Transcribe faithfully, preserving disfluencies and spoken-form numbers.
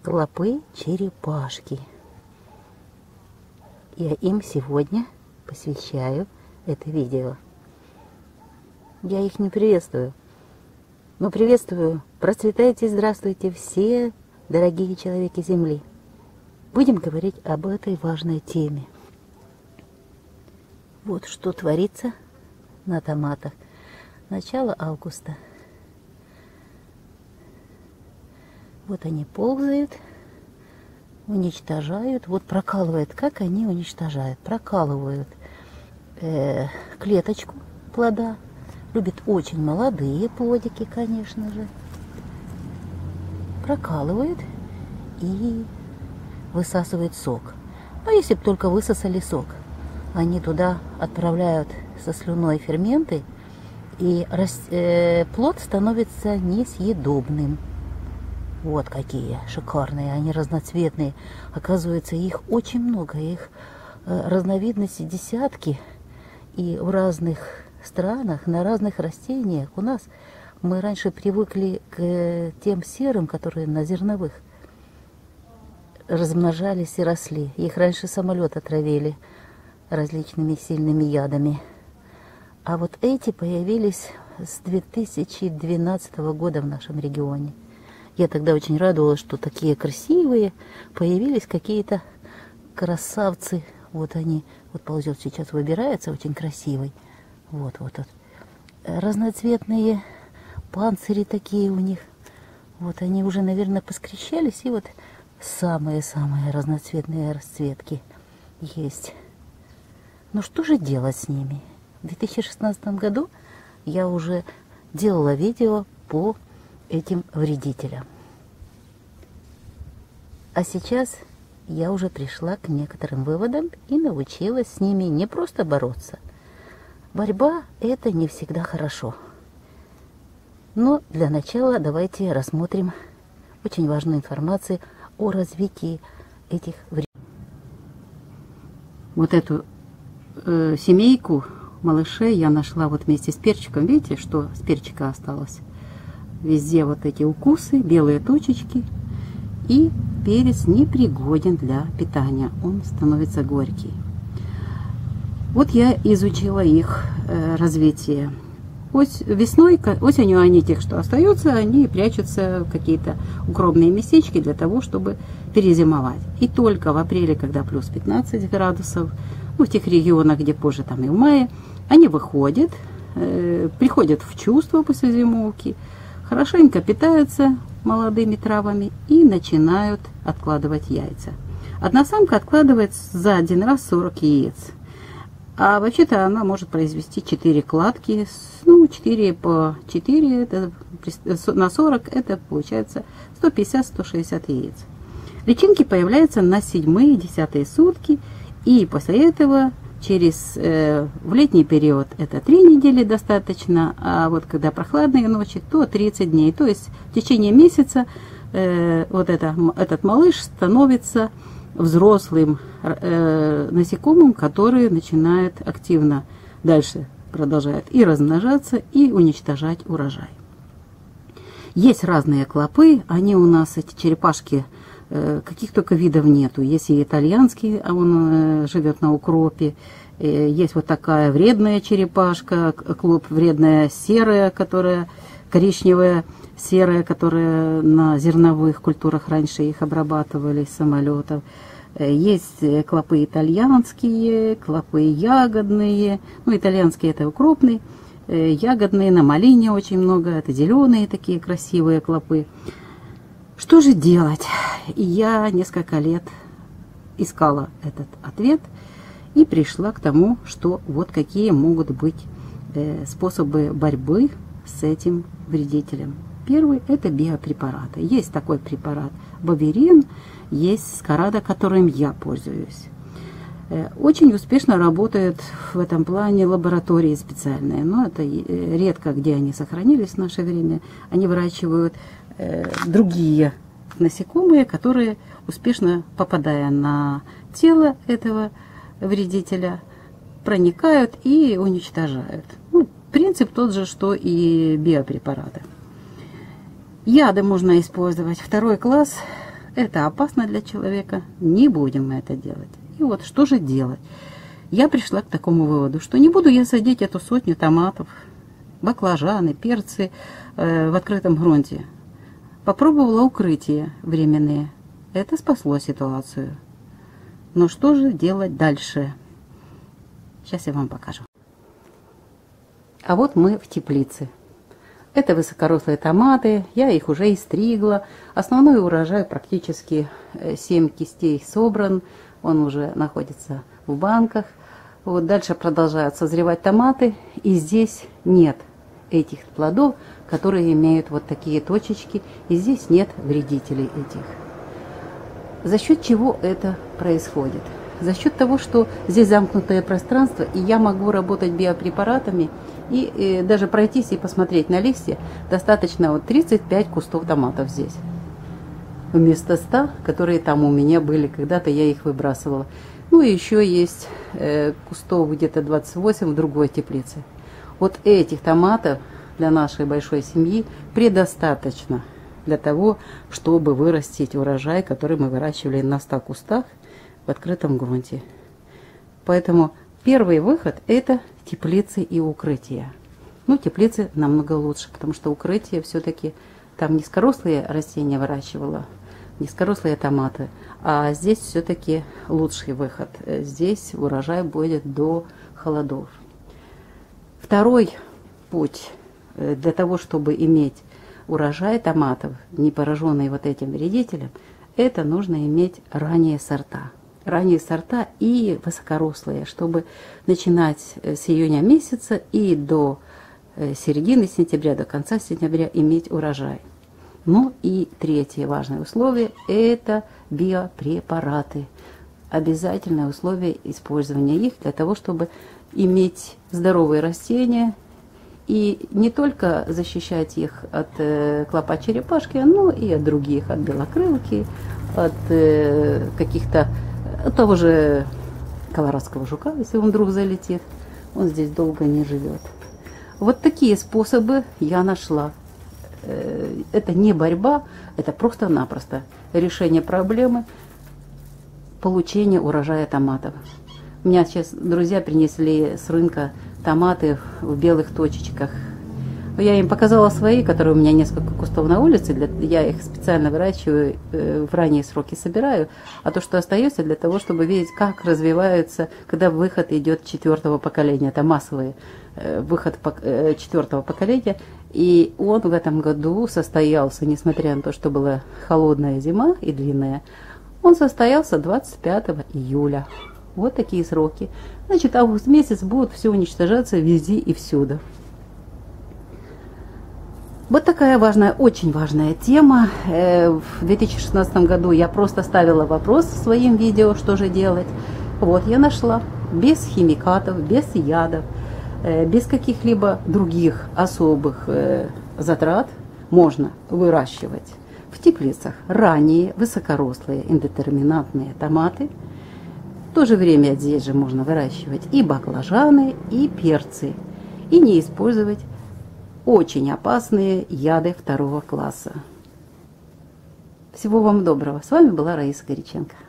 Клопы-черепашки. Я им сегодня посвящаю это видео. Я их не приветствую, но приветствую, процветайте и здравствуйте все дорогие человеки Земли. Будем говорить об этой важной теме. Вот что творится на томатах. Начало августа. Вот они ползают, уничтожают. Вот прокалывают. Как они уничтожают? Прокалывают э, клеточку плода. Любят очень молодые плодики, конечно же. Прокалывают и высасывают сок. А если бы только высосали сок, они туда отправляют со слюной ферменты, и рас, э, плод становится несъедобным. Вот какие шикарные, они разноцветные. Оказывается, их очень много, их э, разновидностей десятки. И в разных странах, на разных растениях. У нас мы раньше привыкли к тем серым, которые на зерновых размножались и росли. Их раньше самолет отравили различными сильными ядами. А вот эти появились с две тысячи двенадцатого года в нашем регионе. Я тогда очень радовалась, что такие красивые появились какие-то красавцы. Вот они, вот ползет сейчас, выбирается, очень красивый. Вот, вот, вот. Разноцветные панцири такие у них. Вот они уже, наверное, поскрещались. И вот самые-самые разноцветные расцветки есть. Ну что же делать с ними? В две тысячи шестнадцатом году я уже делала видео по этим вредителям. А сейчас я уже пришла к некоторым выводам и научилась с ними не просто бороться. Борьба – это не всегда хорошо. Но для начала давайте рассмотрим очень важную информацию о развитии этих вредителей. Вот эту э, семейку малышей я нашла вот вместе с перчиком. Видите, что с перчика осталось? Везде вот эти укусы, белые точечки. И перец непригоден для питания. Он становится горький. Вот я изучила их э, развитие. Ось, весной, осенью они, тех, что остаются, они прячутся в какие-то укромные местечки для того, чтобы перезимовать. И только в апреле, когда плюс пятнадцать градусов, ну, в тех регионах, где позже, там и в мае, они выходят, э, приходят в чувство после зимовки, хорошенько питаются молодыми травами и начинают откладывать яйца. Одна самка откладывает за один раз сорок яиц. А вообще-то она может произвести четыре кладки, ну, четыре по четыре, это, на сорок, это получается сто пятьдесят — сто шестьдесят яиц. Личинки появляются на седьмые-десятые сутки, и после этого через, э, в летний период это три недели достаточно, а вот когда прохладные ночи, то тридцать дней. То есть в течение месяца э, вот это, этот малыш становится взрослым э, насекомым, который начинает активно дальше продолжает и размножаться, и уничтожать урожай. Есть разные клопы, они у нас, эти черепашки, э, каких только видов нету. Есть и итальянский, а он э, живет на укропе. Э, есть вот такая вредная черепашка, клоп вредная серая, которая коричневая, серая, которая на зерновых культурах раньше их обрабатывали с самолетов. Есть клопы итальянские, клопы ягодные. Ну, итальянские это укропные, ягодные на малине очень много. Это зеленые такие красивые клопы. Что же делать? Я несколько лет искала этот ответ и пришла к тому, что вот какие могут быть способы борьбы с этим вредителем. Первый – это биопрепараты. Есть такой препарат Боверин, есть Скарада, которым я пользуюсь. Очень успешно работают в этом плане лаборатории специальные, но это редко, где они сохранились в наше время. Они выращивают другие насекомые, которые, успешно попадая на тело этого вредителя, проникают и уничтожают. Ну, принцип тот же, что и биопрепараты. Яды можно использовать. Второй класс Это опасно для человека, не будем мы это делать. И вот что же делать? Я пришла к такому выводу, что не буду я садить эту сотню томатов, баклажаны, перцы э, в открытом грунте. Попробовала укрытие временные. Это спасло ситуацию. Но что же делать дальше? Сейчас я вам покажу. А вот мы в теплице. Это высокорослые томаты, я их уже истригла. Основной урожай практически семь кистей собран, он уже находится в банках. Вот дальше продолжают созревать томаты, и здесь нет этих плодов, которые имеют вот такие точечки, и здесь нет вредителей этих. За счет чего это происходит? За счет того, что здесь замкнутое пространство, и я могу работать биопрепаратами, и, и даже пройтись и посмотреть на листья, достаточно вот тридцать пять кустов томатов здесь. Вместо ста, которые там у меня были, когда-то я их выбрасывала. Ну и еще есть э, кустов где-то двадцать восемь в другой теплице. Вот этих томатов для нашей большой семьи предостаточно для того, чтобы вырастить урожай, который мы выращивали на ста кустах в открытом грунте. Поэтому первый выход – это теплицы и укрытия. Ну, теплицы намного лучше, потому что укрытие все-таки там низкорослые растения выращивала, низкорослые томаты, а здесь все-таки лучший выход. Здесь урожай будет до холодов. Второй путь для того, чтобы иметь урожай томатов, не пораженный вот этим вредителем, это нужно иметь ранние сорта. Ранние сорта и высокорослые, чтобы начинать с июня месяца и до середины сентября, до конца сентября иметь урожай. Ну и третье важное условие – это биопрепараты. Обязательное условие использования их для того, чтобы иметь здоровые растения и не только защищать их от э, клопа черепашки, но и от других, от белокрылки, от э, каких-то, от того же колорадского жука, если он вдруг залетит, он здесь долго не живет. Вот такие способы я нашла. Это не борьба, это просто-напросто решение проблемы получения урожая томатов. У меня сейчас друзья принесли с рынка томаты в белых точечках. Я им показала свои, которые у меня несколько кустов на улице. Для, я их специально выращиваю, э, в ранние сроки собираю. А то, что остается, для того, чтобы видеть, как развиваются, когда выход идет четвертого поколения. Это массовый э, выход э, четвертого поколения. И он в этом году состоялся, несмотря на то, что была холодная зима и длинная, он состоялся двадцать пятого июля. Вот такие сроки. Значит, август месяц будет все уничтожаться везде и всюду. Вот такая важная, очень важная тема. В две тысячи шестнадцатом году я просто ставила вопрос в своем видео, что же делать. Вот я нашла без химикатов, без ядов, без каких-либо других особых затрат можно выращивать в теплицах ранние высокорослые индетерминатные томаты. В то же время здесь же можно выращивать и баклажаны, и перцы, и не использовать очень опасные яды второго класса. Всего вам доброго. С вами была Раиса Горяченко.